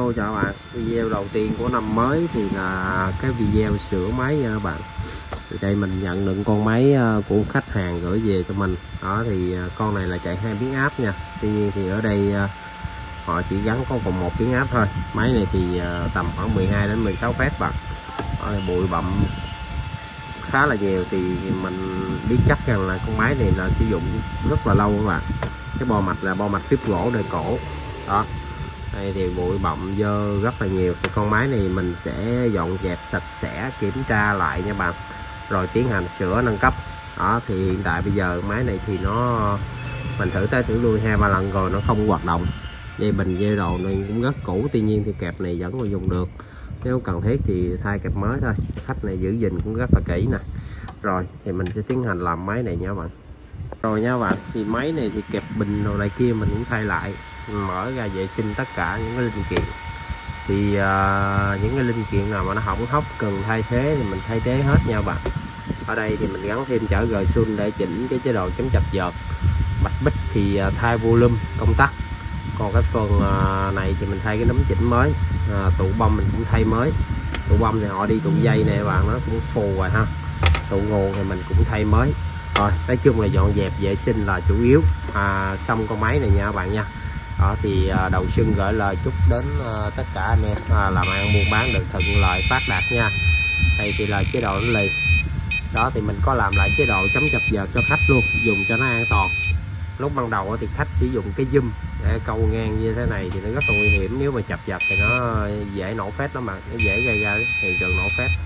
Hello chào bạn. Video đầu tiên của năm mới thì là cái video sửa máy nha các bạn. Thì đây mình nhận được con máy của khách hàng gửi về cho mình. Đó thì con này là chạy 2 biến áp nha. Tuy nhiên thì ở đây họ chỉ gắn có còn 1 biến áp thôi. Máy này thì tầm khoảng 12 đến 16 phép bạn. Bụi bặm khá là nhiều thì mình biết chắc rằng là con máy này là sử dụng rất là lâu các bạn. Cái bo mạch là bo mạch tiếp gỗ đời cổ. Đó. Đây thì bụi bặm dơ rất là nhiều. Thì con máy này mình sẽ dọn dẹp sạch sẽ, kiểm tra lại nha bạn, rồi tiến hành sửa nâng cấp. Đó thì hiện tại bây giờ máy này thì mình thử tới thử lui 2-3 lần rồi nó không hoạt động. Dây bình dây đồ này cũng rất cũ, tuy nhiên thì kẹp này vẫn còn dùng được. Nếu cần thiết thì thay kẹp mới thôi. Khách này giữ gìn cũng rất là kỹ nè. Rồi thì mình sẽ tiến hành làm máy này nha bạn. Rồi nha bạn, thì máy này thì kẹp bình đồ này kia mình cũng thay lại, mở ra vệ sinh tất cả những cái linh kiện. Thì những cái linh kiện nào mà nó hỏng hóc cần thay thế thì mình thay thế hết nha bạn. Ở đây thì mình gắn thêm chở gời sun để chỉnh cái chế độ chống chập giật. Bạch bích thì thay volume công tắc. Còn cái phần này thì mình thay cái nấm chỉnh mới. Tụ bông mình cũng thay mới. Tụ bông thì họ đi tụ dây này bạn, nó cũng phù rồi ha. Tụ nguồn thì mình cũng thay mới. Rồi nói chung là dọn dẹp vệ sinh là chủ yếu. Xong con máy này nha các bạn nha. Đó thì đầu xuân gửi lời chúc đến tất cả anh em làm ăn buôn bán được thuận lợi phát đạt nha. Đây thì là chế độ nó lì. Đó thì mình có làm lại chế độ chống chập giật cho khách luôn, dùng cho nó an toàn. Lúc ban đầu thì khách sử dụng cái zoom để câu ngang như thế này thì nó rất là nguy hiểm. Nếu mà chập giật thì nó dễ nổ phét lắm bạn, nó dễ gây ra hiện tượng nổ phét.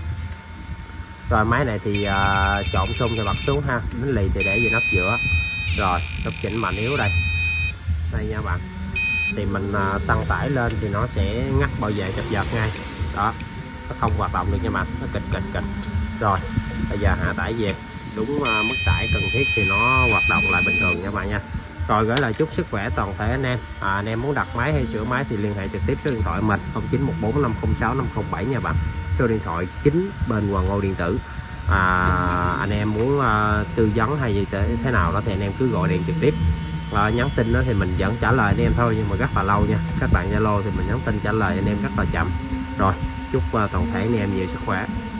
Rồi máy này thì chọn xung thì bật xuống ha, bánh lì thì để về nắp giữa. Rồi nắp chỉnh mạnh yếu đây nha bạn. Thì mình tăng tải lên thì nó sẽ ngắt bảo vệ chập giật ngay. Đó, nó không hoạt động được nha bạn, nó kịch. Rồi bây giờ hạ tải về đúng mức tải cần thiết thì nó hoạt động lại bình thường nha bạn nha. Rồi gửi lại chúc sức khỏe toàn thể anh em. Anh em muốn đặt máy hay sửa máy thì liên hệ trực tiếp số điện thoại mình 0914506507 nha bạn. Số điện thoại chính bên Hoàng Ngô Điện Tử. Anh em muốn tư vấn hay gì thế nào đó thì anh em cứ gọi điện trực tiếp. Nhắn tin đó thì mình vẫn trả lời anh em thôi, nhưng mà rất là lâu nha. Các bạn Zalo thì mình nhắn tin trả lời anh em rất là chậm. Rồi chúc toàn thể anh em nhiều sức khỏe.